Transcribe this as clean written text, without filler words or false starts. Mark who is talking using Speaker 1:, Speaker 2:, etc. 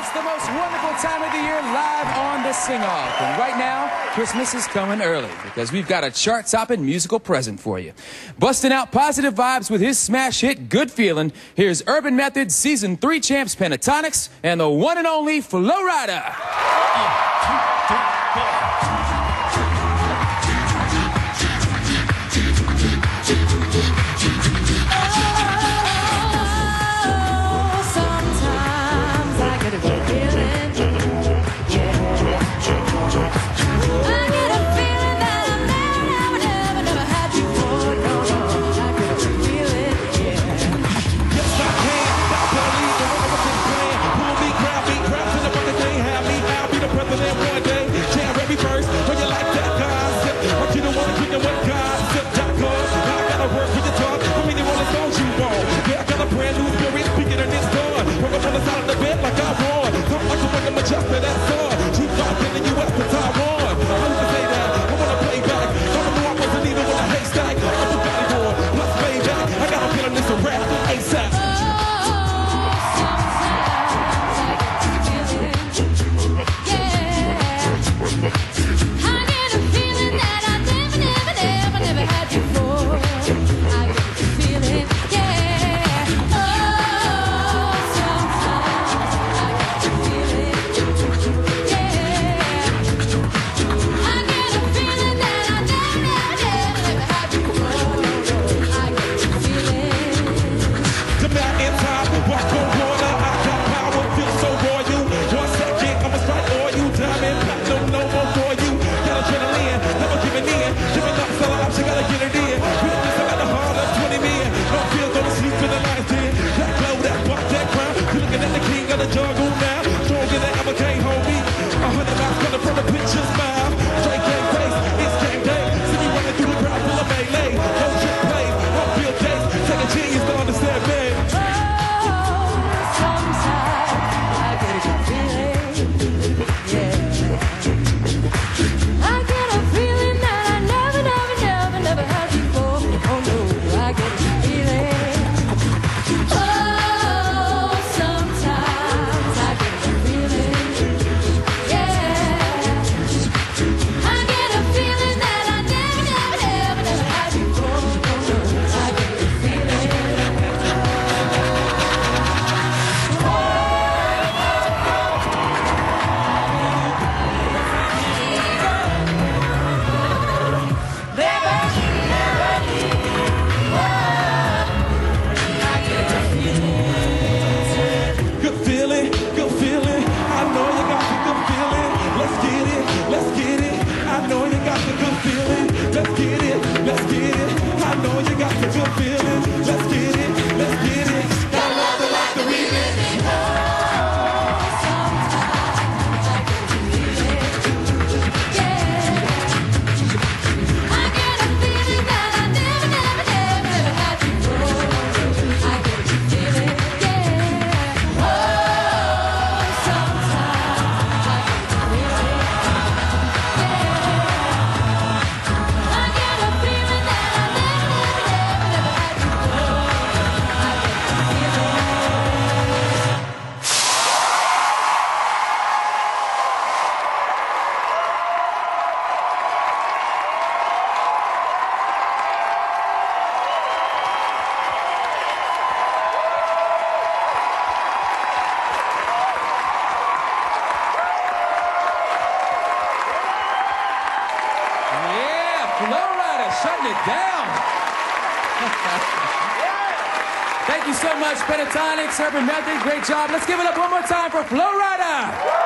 Speaker 1: It's the most wonderful time of the year live on the Sing-Off. And right now, Christmas is coming early because we've got a chart-topping musical present for you. Busting out positive vibes with his smash hit, Good Feeling, here's Urban Method's Season 3 champs Pentatonix and the one and only Flo Rida. 1, 2, 3, 4. Flo Rida shutting it down. Thank you so much, Pentatonix, Urban Method. Great job. Let's give it up one more time for Flo Rida.